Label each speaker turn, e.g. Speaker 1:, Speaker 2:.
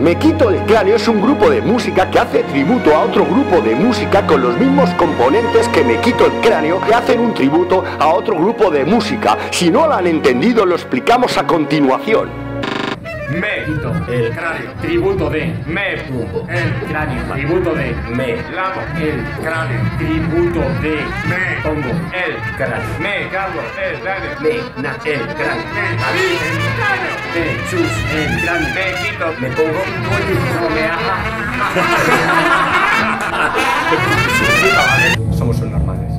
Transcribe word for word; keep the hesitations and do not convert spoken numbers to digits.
Speaker 1: Me Quito el Cráneo es un grupo de música que hace tributo a otro grupo de música con los mismos componentes que Me Quito el Cráneo, que hacen un tributo a otro grupo de música. Si no lo han entendido, lo explicamos a continuación.
Speaker 2: Me quito el cráneo, tributo de me pongo el cráneo, tributo de me lavo el cráneo, tributo de me pongo el cráneo, me cargo el cráneo, me nace el cráneo, me David el cráneo, me chus el cráneo, me quito, me pongo, no me haga. Somos normales.